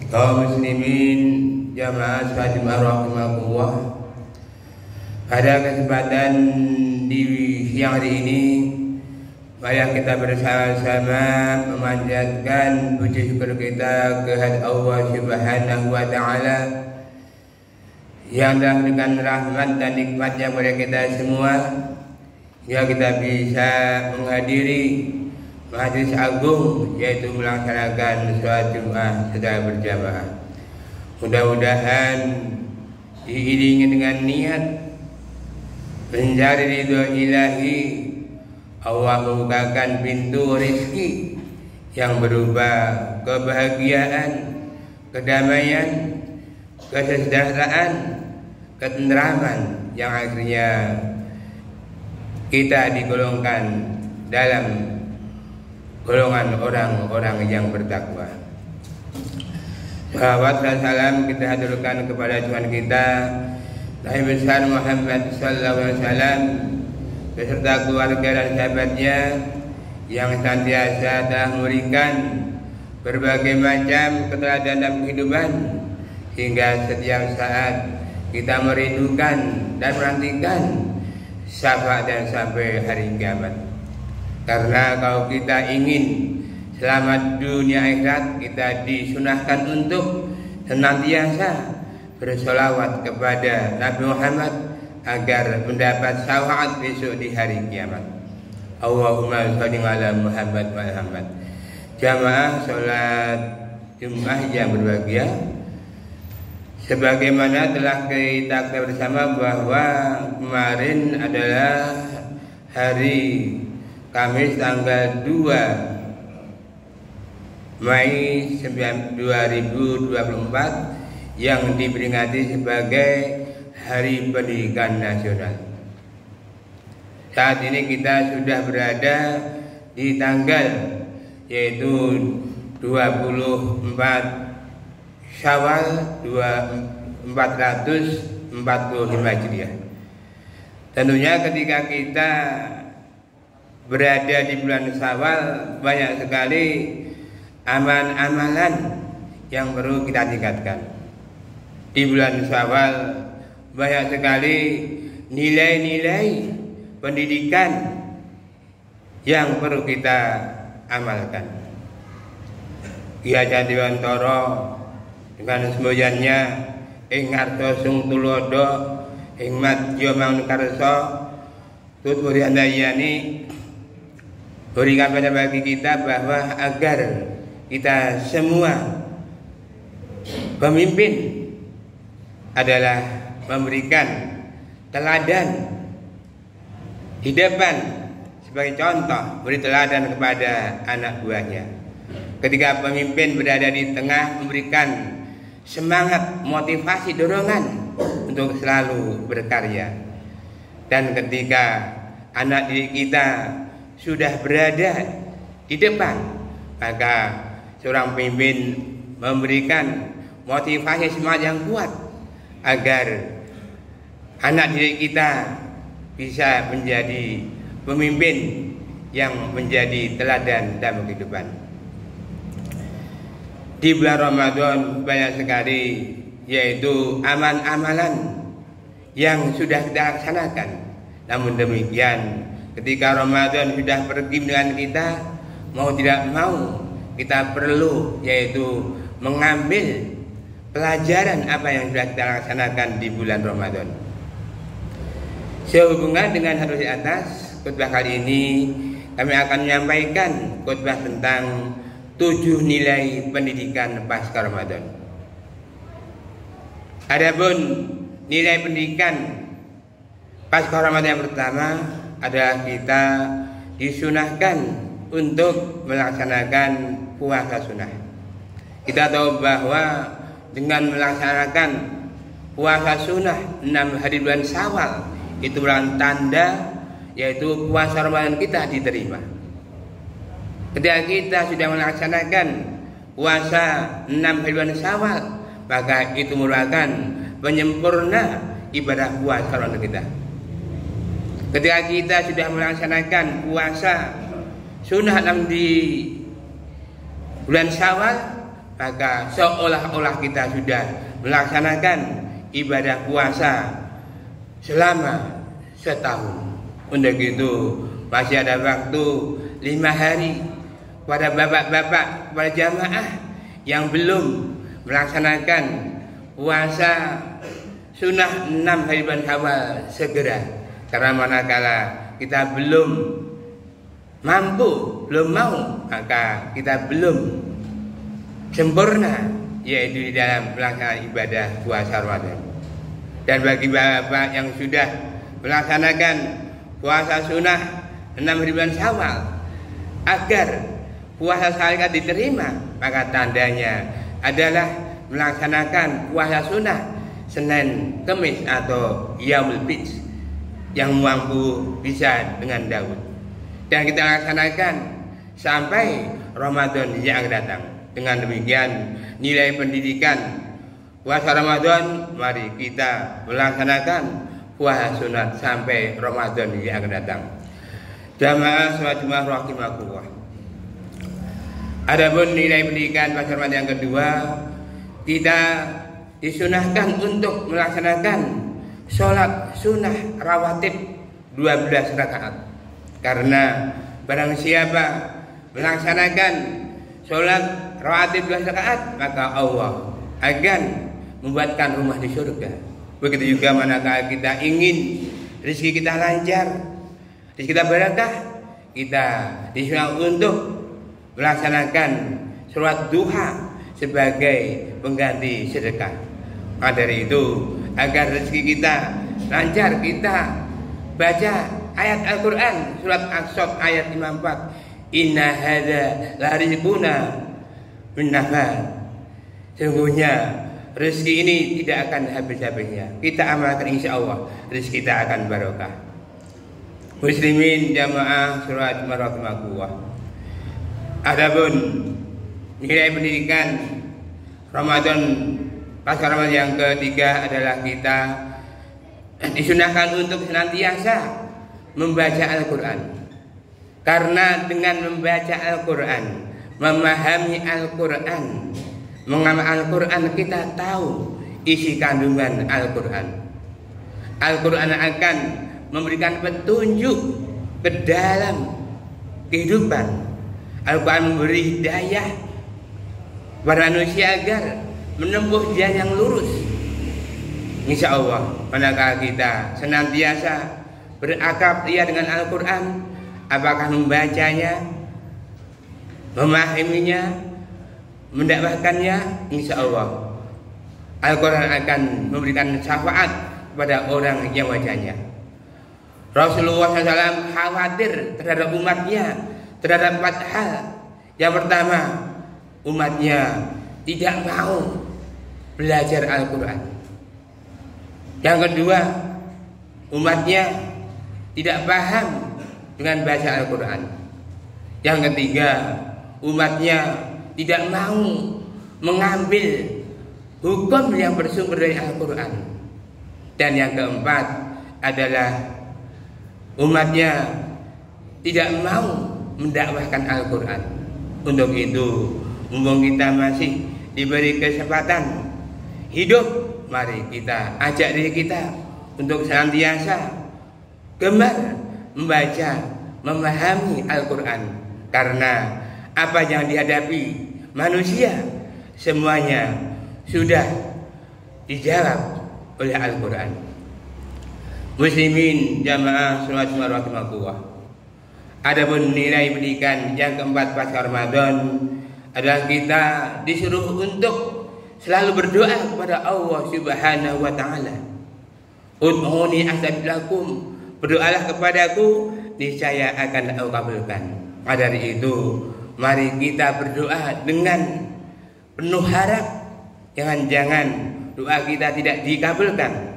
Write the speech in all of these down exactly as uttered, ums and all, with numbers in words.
kaum muslimin jamaah sholat rahimakumullah. Pada kesempatan di siang hari ini, mari kita bersama-sama memanjatkan puji syukur kita kehadirat Allah Subhanahu wa taala yang telah dengan rahmat dan nikmatnya kepada kita semua, hingga kita bisa menghadiri majelis agung, yaitu melaksanakan sholat Jumat secara berjamaah. Mudah-mudahan diiringi dengan niat mencari ridho ilahi, Allah membukakan pintu rezeki yang berupa kebahagiaan, kedamaian, kesejahteraan, ketentraman, yang akhirnya kita digolongkan dalam golongan orang-orang yang bertakwa. Salawat dan salam kita haturkan kepada Tuhan kita Nabi besar Muhammad sallallahu alaihi wasallam beserta keluarga dan sahabatnya yang senantiasa telah memberikan berbagai macam keteladanan dalam kehidupan, hingga setiap saat kita merindukan dan menantikan syafaat dan sampai hari kiamat. Karena kalau kita ingin selamat dunia akhirat, kita disunahkan untuk senantiasa bersolawat kepada Nabi Muhammad agar mendapat syafaat besok di hari kiamat. Allahumma sholli ala Muhammad wa Muhammad. Jamaah sholat Jumat yang berbahagia, sebagaimana telah kita ketahui bersama bahwa kemarin adalah hari Kamis tanggal dua Mei dua ribu dua puluh empat yang diperingati sebagai Hari Pendidikan Nasional. Saat ini kita sudah berada di tanggal yaitu dua puluh empat Syawal empat ratus empat puluh lima Hijriah. Tentunya ketika kita berada di bulan Syawal, banyak sekali amalan-amalan yang perlu kita tingkatkan. Di bulan Syawal banyak sekali nilai-nilai pendidikan yang perlu kita amalkan. Ki Haji Dewantara dengan semboyannya ing ngarsa sung tulodo ing madya mangkarsa tut muriandayani berikan pada bagi kita bahwa agar kita semua pemimpin adalah memberikan teladan di depan sebagai contoh, beri teladan kepada anak buahnya. Ketika pemimpin berada di tengah, memberikan semangat, motivasi, dorongan untuk selalu berkarya. Dan ketika anak didik kita sudah berada di depan, maka seorang pemimpin memberikan motivasi semangat yang kuat agar anak didik kita bisa menjadi pemimpin yang menjadi teladan dalam kehidupan. Di bulan Ramadan banyak sekali yaitu amal-amalan yang sudah kita laksanakan. Namun demikian, ketika Ramadan sudah pergi dengan kita, mau tidak mau kita perlu yaitu mengambil pelajaran apa yang sudah kita laksanakan di bulan Ramadan. Sehubungan dengan hadis di atas, khutbah kali ini kami akan menyampaikan khutbah tentang tujuh nilai pendidikan pasca Ramadan. Adapun nilai pendidikan pasca Ramadan yang pertama adalah kita disunahkan untuk melaksanakan puasa sunnah. Kita tahu bahwa dengan melaksanakan puasa sunnah enam hari bulan Syawal, itu merupakan tanda yaitu puasa Ramadan kita diterima. Ketika kita sudah melaksanakan puasa enam hari bulan Syawal, maka itu merupakan penyempurna ibadah puasa Ramadan kita. Ketika kita sudah melaksanakan puasa sunnah enam di bulan Syawal, maka seolah-olah kita sudah melaksanakan ibadah puasa selama setahun. Untuk itu masih ada waktu lima hari pada bapak-bapak, pada jamaah yang belum melaksanakan puasa sunnah enam hari bulan Syawal segera, karena manakala kita belum mampu, belum mau, maka kita belum sempurna, yaitu di dalam melaksanakan ibadah puasa Ramadan. Dan bagi bapak yang sudah melaksanakan puasa sunnah enam hari bulan Syawal, agar puasa syariat diterima, maka tandanya adalah melaksanakan puasa sunnah Senin, Kamis atau Yaumul Bid yang mampu bisa dengan Daud. Dan kita laksanakan sampai Ramadan yang datang. Dengan demikian nilai pendidikan puasa Ramadan, mari kita melaksanakan puasa sunat sampai Ramadan yang akan datang. Jamaah sholat Jumat rahimakumullah. Adapun nilai pendidikan puasa Ramadan yang kedua, kita disunahkan untuk melaksanakan sholat sunnah rawatib dua belas rakaat. Karena barang siapa melaksanakan sholat rawatib dua belas rakaat, maka Allah akan membuatkan rumah di surga. Begitu juga manakala kita ingin rezeki kita lancar, rezeki kita berkah, kita disunahkan untuk melaksanakan sholat duha sebagai pengganti sedekah. Maka dari itu, agar rezeki kita lancar, kita baca ayat Al-Quran surat As-Saff ayat lima puluh empat, inna hadza la rizquna min nafad. Sungguhnya rezeki ini tidak akan habis-habisnya. Kita amalkan, insya Allah rezeki kita akan barokah. Muslimin jamaah sholat Jumat rahimakumullah. Adapun nilai pendidikan Ramadan, pasca Ramadan yang ketiga adalah kita disunahkan untuk senantiasa membaca Al-Quran. Karena dengan membaca Al-Quran, memahami Al-Quran, mengamal Al-Quran, kita tahu isi kandungan Al-Quran. Al-Quran akan memberikan petunjuk ke dalam kehidupan. Al-Quran memberi hidayah pada manusia agar menempuh jalan yang lurus. Insya Allah, manakala kita senantiasa berakab ia dengan Al-Quran, apakah membacanya, memahaminya, mendakwahkannya, insya Allah Al-Quran akan memberikan syafaat kepada orang yang wajahnya. Rasulullah shallallahu alaihi wasallam khawatir terhadap umatnya terhadap empat hal. Yang pertama, umatnya tidak mau belajar Al-Quran. Yang kedua, umatnya tidak paham dengan baca Al-Quran. Yang ketiga, umatnya tidak mau mengambil hukum yang bersumber dari Al-Quran. Dan yang keempat adalah umatnya tidak mau mendakwahkan Al-Quran. Untuk itu, mumpung kita masih diberi kesempatan hidup, mari kita ajak diri kita untuk senantiasa gemar membaca, memahami Al-Quran. Karena apa yang dihadapi manusia semuanya sudah dijawab oleh Al-Quran. Muslimin jamaah sholat Jumat rahimakumullah. Adapun nilai pendidikan yang keempat pasca Ramadan adalah kita disuruh untuk selalu berdoa kepada Allah Subhanahu wa taala. Ud'uni astajib lakum, berdoalah kepadaku niscaya akan aku kabulkan. Maka dari itu, mari kita berdoa dengan penuh harap. Jangan-jangan doa kita tidak dikabulkan.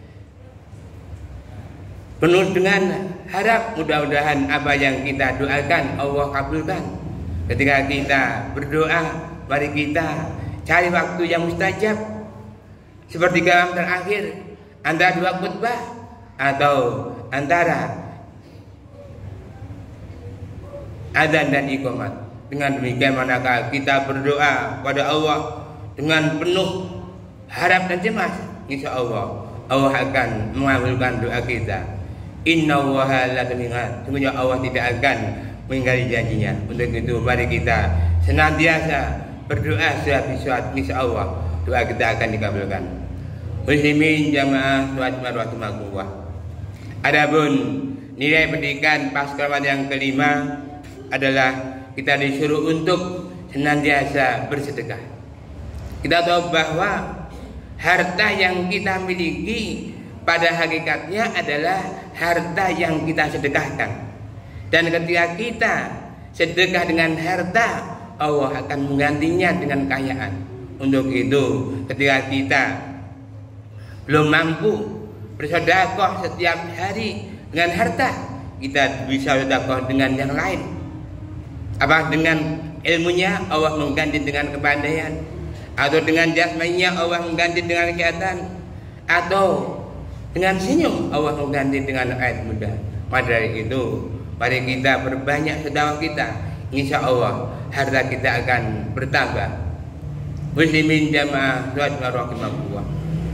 Penuh dengan harap, mudah-mudahan apa yang kita doakan Allah kabulkan. Ketika kita berdoa, mari kita cari waktu yang mustajab, seperti kalam terakhir antara dua khutbah atau antara adzan dan iqamat. Dengan demikian manakala kita berdoa pada Allah dengan penuh harap dan cemas, insya Allah Allah akan mengabulkan doa kita. Inna Allaha la yukhlifu, sungguhnya Allah tidak akan mengingkari janjinya. Untuk itu mari kita senantiasa berdoa sehabis-habis, insya Allah doa kita akan dikabulkan. Muslimin jamaah sholat rahimahullah. Adapun nilai pendidikan pasca Ramadan yang kelima adalah kita disuruh untuk senantiasa bersedekah. Kita tahu bahwa harta yang kita miliki pada hakikatnya adalah harta yang kita sedekahkan. Dan ketika kita sedekah dengan harta, Allah akan menggantinya dengan kekayaan. Untuk itu, ketika kita belum mampu bersedekah setiap hari dengan harta, kita bisa bersedekah dengan yang lain. Apa dengan ilmunya Allah mengganti dengan kepandaian, atau dengan jasmaninya Allah mengganti dengan kesehatan, atau dengan senyum Allah mengganti dengan ayat mudah. Maka dari itu, mari kita perbanyak sedekah kita, insya Allah harta kita akan bertambah. Muslimin jamaah sholat rahimahullah.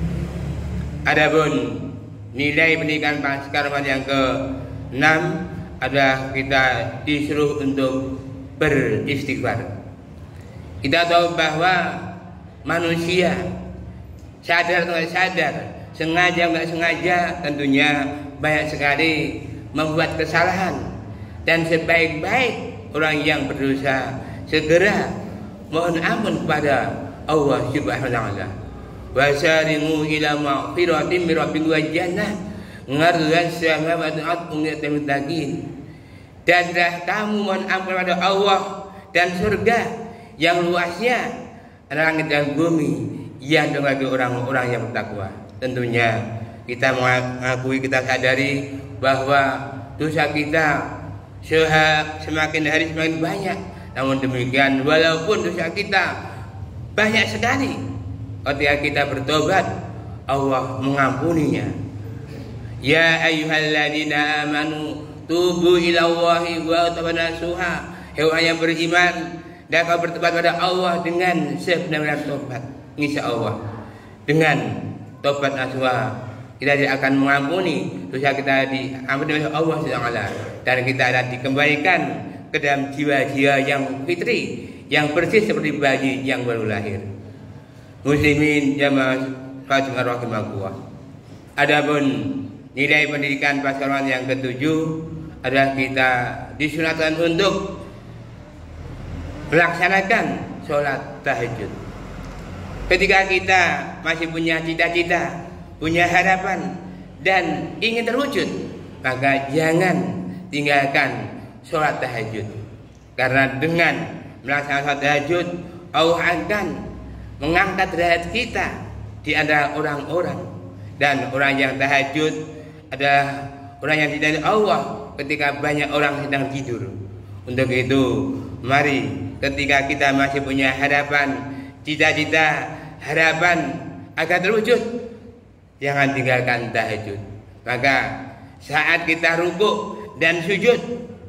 Adapun nilai pendidikan pasca Ramadan yang keenam adalah kita disuruh untuk beristighfar. Kita tahu bahwa manusia sadar atau tidak sadar, sengaja nggak sengaja, tentunya banyak sekali membuat kesalahan. Dan sebaik-baik orang yang berdosa segera mohon ampun kepada Allah Subhanahu wa taala. Wasarimu ila maghfiratin min rabbikum wa jannah ngarduha as-samawati wal ardu muttaqin. Dan sudah kamu mohon ampun kepada Allah dan surga yang luasnya adalah langit dan bumi yang bagi orang-orang yang bertakwa. Tentunya kita mengakui, kita sadari bahwa dosa kita semakin hari semakin banyak. Namun demikian, walaupun dosa kita banyak sekali, ketika kita bertobat, Allah mengampuninya. Ya ayyuhalladzina amanu tubu ilallahi wa tawbatan nasuha. Hai orang yang beriman, dan kau bertobat pada Allah dengan sebenar-benar tobat. Insya Allah dengan tobat nasuha kita tidak akan mengampuni dosa kita, diampuni oleh Allah subhanahu wa taala, dan kita akan dikembalikan ke dalam jiwa-jiwa yang fitri, yang bersih seperti bayi yang baru lahir. Muslimin jamaah sholat rahimahullah. Adapun nilai pendidikan pasca Ramadan yang ketujuh adalah kita disunatkan untuk melaksanakan sholat tahajud. Ketika kita masih punya cita-cita, punya harapan, dan ingin terwujud, maka jangan tinggalkan sholat tahajud. Karena dengan melaksanakan sholat tahajud, Allah akan mengangkat derajat kita di antara orang-orang. Dan orang yang tahajud adalah orang yang diridhai Allah ketika banyak orang sedang tidur. Untuk itu, mari ketika kita masih punya harapan, cita-cita, harapan agar terwujud, jangan tinggalkan tahajud. Maka saat kita rukuk dan sujud,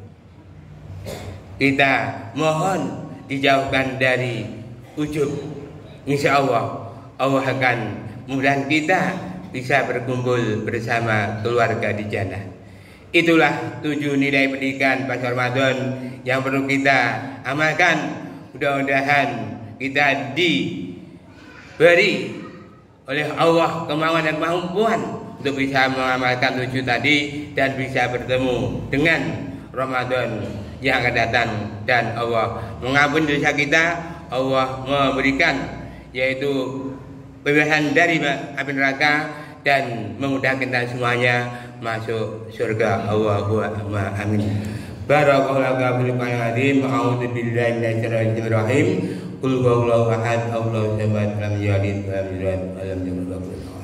kita mohon dijauhkan dari ujub. Insya Allah Allah akan memudahkan kita bisa berkumpul bersama keluarga di jannah. Itulah tujuh nilai pendidikan pasca Ramadan yang perlu kita amalkan. Mudah-mudahan kita diberi oleh Allah kemauan dan kemampuan untuk bisa mengamalkan tujuh tadi dan bisa bertemu dengan Ramadan yang akan datang, dan Allah mengampuni dosa kita. Allah memberikan yaitu pembebasan dari api neraka dan memudahkan kita semuanya masuk surga. Allahumma amin. Barakallahu fiikum ya azim. A'udzu billahi minasyaitonir rajim. Qul huwallahu ahad, Allahu samad, lam yalid wa lam yulad wa lam yakul lahu kufuwan ahad.